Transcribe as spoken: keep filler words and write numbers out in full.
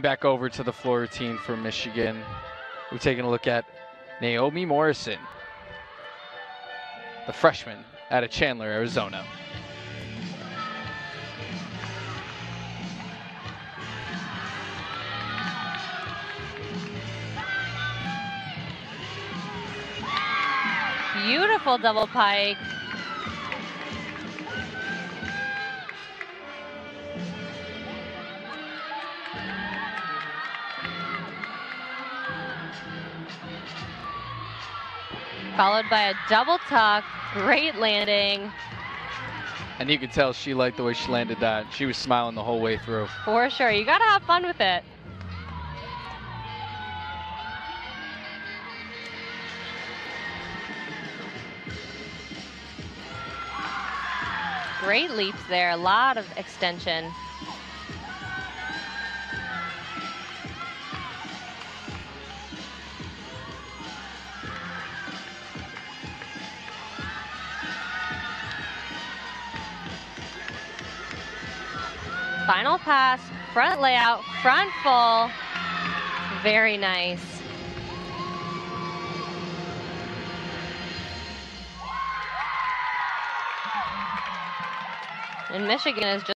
Back over to the floor routine for Michigan. We're taking a look at Naomi Morrison, the freshman out of Chandler, Arizona. Beautiful double pike. Followed by a double tuck. Great landing. And you could tell she liked the way she landed that. She was smiling the whole way through. For sure. You got to have fun with it. Great leaps there. A lot of extension. Final pass, front layout, front full. Very nice. And Michigan is just